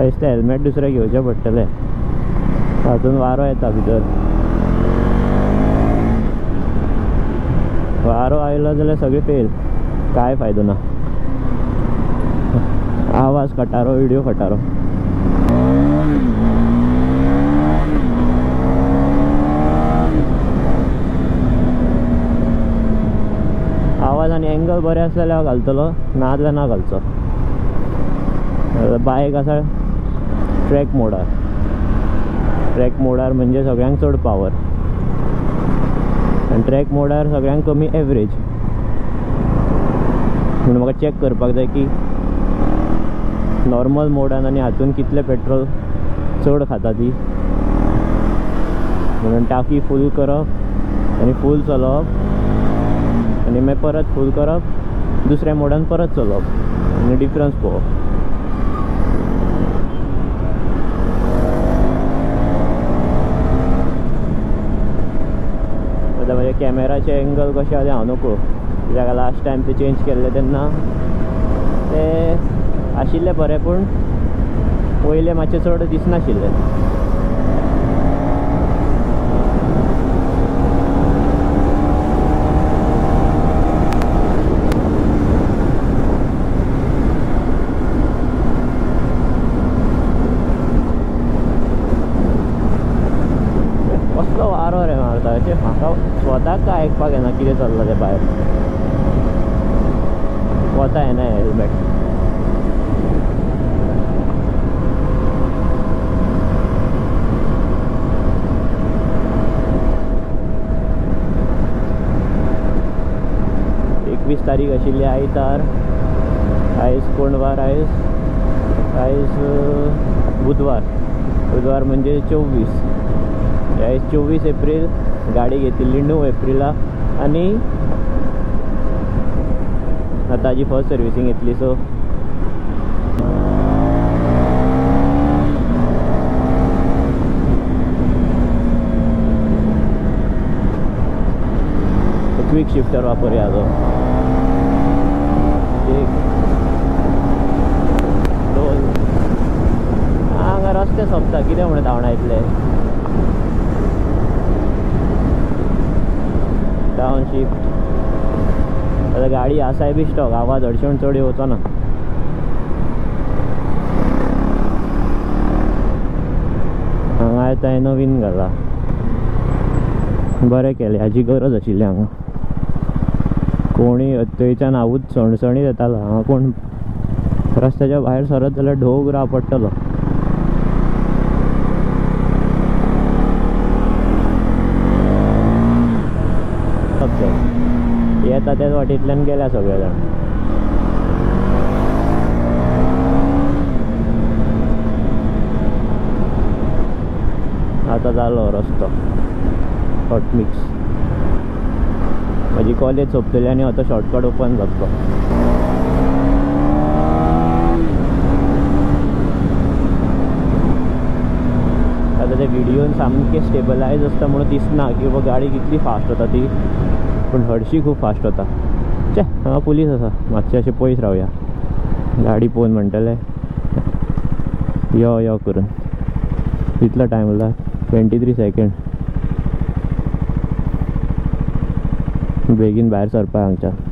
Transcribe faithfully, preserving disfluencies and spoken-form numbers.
दिसता हेल्मेट दुसरें घेवचें पडटलें, तातूंत वारो येता भितर. वारो आयलो जाल्यार सगळें फेल, कांय फायदो ना. आवाज खटारो, व्हिडिओ खटारो. आवाज आनी एंगल बरें आसलें जाल्यार हांव घालतलो, ना जाल्यार ना घालचो. बायक आसा ट्रॅक मोडार. ट्रॅक मोडार म्हणजे सगळ्यांक चड पावर, आनी ट्रॅक मोडार सगळ्यांक कमी एवरेज. म्हणून म्हाका चॅक करपाक जाय की नॉर्मल मोडान आनी हातून कितलें पेट्रोल चड खाता ती. म्हणून टाकी फूल करप आनी फूल चलोवप, आनी मागीर परत फूल करप, दुसऱ्या मोडान परत चलोवप आनी डिफरन्स पळोवप. आतां म्हणजे कॅमेराचे एंगल कशें आहा तें हांव नको, कित्याक लास्ट टायम ते चेंज केल्ले तेन्ना ते आशिल्ले बरें, पूण पयले मातशें चड दिसनाशिल्ले. कसलो वारो रे मारता अशें, म्हाका स्वताक काय आयकपाक येना कितें चल्लां तें भायर. वता येना हेल्मेट. एकवीस तारीख आशिल्ली आयतार, आयज कोण वार, आयज आयज बुधवार. बुधवार म्हणजे चोवीस. आयज चोवीस एप्रील. गाडी घेतिल्ली णव एप्रिला आनी आतां ताजी फर्स्ट सर्विसींग येतली. सो क्विक शिफ्टर वापरूया जो. एक दोन. हांगा रस्ते सोंपता, कितें म्हणून धांवणा इतले. Down shift. आतां गाडी आसाय बी स्टॉक, आवाज अडचण चड येवचो ना. हांगा येता नवीन घाला, बरें केलें, हाजी गरज आशिल्ली हांगा. कोणी थंयच्यान हांवूच सणसणीत येतालो. हांगा कोण रस्त्याच्या भायर सरत जाल्यार ढोग राव पडटलो. येता त्याच वाटेंतल्यान गेल्या सगळे जाण. आतां जालो रस्तो हॉट मिक्स. म्हजी कॉलेज सोंपतली आनी आतां शॉर्टकट ओपन जातलो. आतां ते व्हिडियोन सामकें स्टेबलायज आसता म्हणून दिसना की बाबा गाडी कितली फास्ट वता ती, पूण हरशी खूब फास्ट वता. चे हांगा पुलीस आसा, मातशें अशें पयस रावया. गाडी पळोवन म्हणटले यो यो करून. कितलो टायम उरला? Twenty three second. बेगीन भायर सरपा हांगच्यान.